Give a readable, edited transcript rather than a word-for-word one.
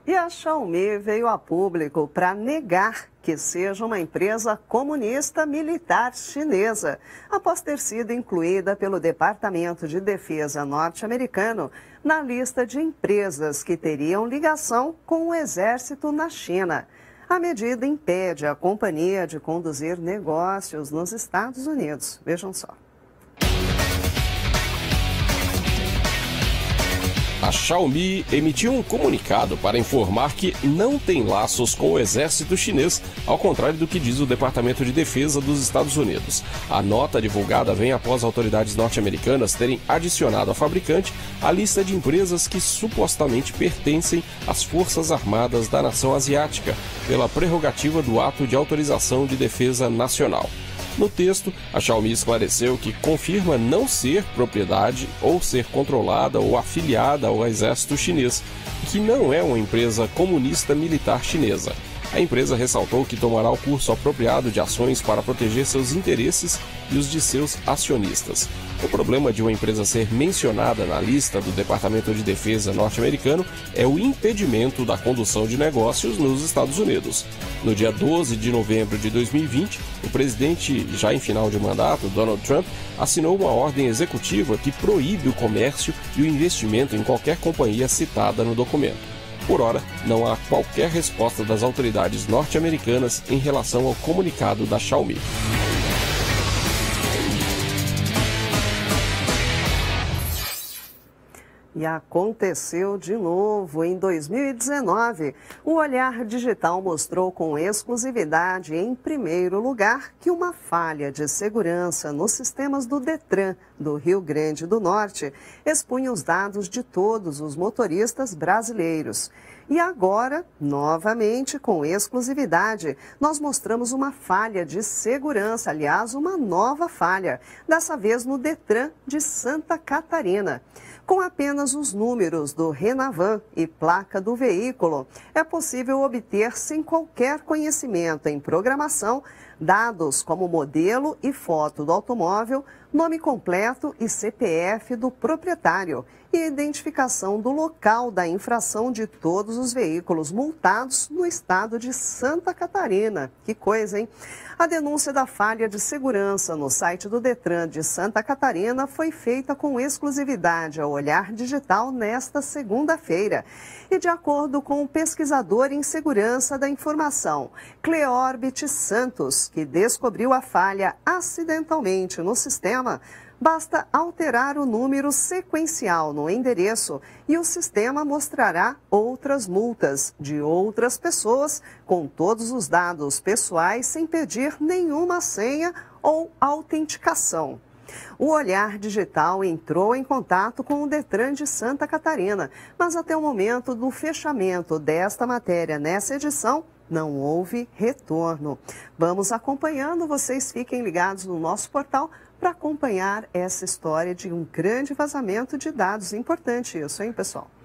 E a Xiaomi veio a público para negar que seja uma empresa comunista militar chinesa, após ter sido incluída pelo Departamento de Defesa norte-americano na lista de empresas que teriam ligação com o exército na China. A medida impede a companhia de conduzir negócios nos Estados Unidos. Vejam só. A Xiaomi emitiu um comunicado para informar que não tem laços com o exército chinês, ao contrário do que diz o Departamento de Defesa dos Estados Unidos. A nota divulgada vem após autoridades norte-americanas terem adicionado à fabricante a lista de empresas que supostamente pertencem às Forças Armadas da nação asiática, pela prerrogativa do Ato de Autorização de Defesa Nacional. No texto, a Xiaomi esclareceu que confirma não ser propriedade ou ser controlada ou afiliada ao exército chinês, e que não é uma empresa comunista militar chinesa. A empresa ressaltou que tomará o curso apropriado de ações para proteger seus interesses e os de seus acionistas. O problema de uma empresa ser mencionada na lista do Departamento de Defesa norte-americano é o impedimento da condução de negócios nos Estados Unidos. No dia 12 de novembro de 2020, o presidente, já em final de mandato, Donald Trump, assinou uma ordem executiva que proíbe o comércio e o investimento em qualquer companhia citada no documento. Por ora, não há qualquer resposta das autoridades norte-americanas em relação ao comunicado da Xiaomi. E aconteceu de novo em 2019. O Olhar Digital mostrou com exclusividade, em primeiro lugar, que uma falha de segurança nos sistemas do Detran do Rio Grande do Norte expunha os dados de todos os motoristas brasileiros. E agora, novamente, com exclusividade, nós mostramos uma falha de segurança, aliás, uma nova falha, dessa vez no Detran de Santa Catarina. Com apenas os números do Renavan e placa do veículo, é possível obter, sem qualquer conhecimento em programação, dados como modelo e foto do automóvel, nome completo e CPF do proprietário e identificação do local da infração de todos os veículos multados no estado de Santa Catarina. Que coisa, hein? A denúncia da falha de segurança no site do Detran de Santa Catarina foi feita com exclusividade ao Olhar Digital nesta segunda-feira. E de acordo com o pesquisador em segurança da informação, Cleorbit Santos, que descobriu a falha acidentalmente no sistema, basta alterar o número sequencial no endereço e o sistema mostrará outras multas de outras pessoas com todos os dados pessoais sem pedir nenhuma senha ou autenticação. O Olhar Digital entrou em contato com o Detran de Santa Catarina, mas até o momento do fechamento desta matéria nessa edição, não houve retorno. Vamos acompanhando, vocês fiquem ligados no nosso portal para acompanhar essa história de um grande vazamento de dados. Importante isso, hein, pessoal?